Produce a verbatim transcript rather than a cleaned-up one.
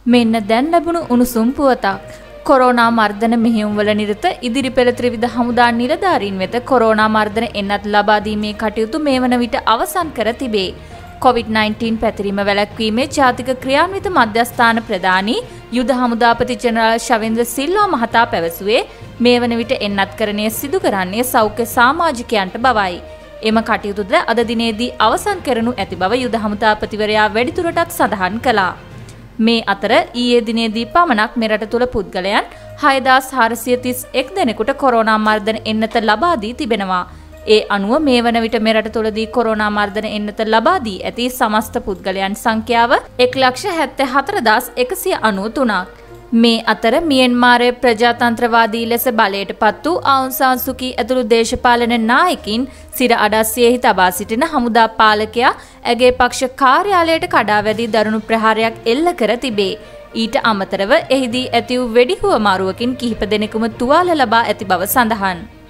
මෙන්න දැන් ලැබුණු උණුසුම් පුවතක්. කොරෝනා මර්ධන මෙහෙයුම්වල නිරත ඉදිරි පෙළ ත්‍රිවිධ හමුදා නිලධාරීන් වෙත කොරෝනා මර්ධන එන්නත් ලබා දීමේ කටයුතු මේ වන විට අවසන් කර තිබේ. කොවිඩ් නයින්ටීන් පැතිරීම වැළැක්වීමේ ජාතික ක්‍රියාන්විත මධ්‍යස්ථාන ප්‍රධානී යුද හමුදාපති ජෙනරාල් ශවේන්ද්‍ර සිල්වා මහතා පැවසුවේ මේ වන විට එන්නත්කරණය සිදු කරන්නේ සෞඛ්‍ය සමාජිකයන්ට බවයි. එම කටයුතුද අද දිනේදී අවසන් කරනු ඇති බව යුද හමුදාපතිවරයා වැඩිදුරටත් සඳහන් කළා. මේ අතර ඊයේ දිනේදී පමණක් මෙරට තුළ පුද්ගලයන් හයදාස් හාරසිය තිස් එක් දෙනෙකුට කොරෝනා මර්ධන එන්නත ලබා දී තිබෙනවා. ඒ අනුව මේ වන විට මෙරට තුළදී කොරෝනා මර්ධන එන්නත ලබා දී ඇති සමස්ත පුද්ගලයන් සංඛ්‍යාව එක් ලක්ෂ හැත්තෑ හතර දහස් එකසිය අනූ තුනක්. මේ අතර මියන්මාරයේ ප්‍රජාතන්ත්‍රවාදී ලෙස බලයට පත් වූ ආවුන් සාන් සූකී ඇතුළු දේශපාලන නායකින් සිර අඩස්සියෙහි තබා සිටින හමුදා පාලකයා ඇගේ පක්ෂ කාර්යාලයට කඩා වැදී දරුණු ප්‍රහාරයක් එල්ල කර තිබේ. ඊට අමතරව එහිදී ඇති වූ වෙඩි හුවමාරුවකින් කිහිප දෙනෙකුම තුවාල ලබා ඇති බව සඳහන්.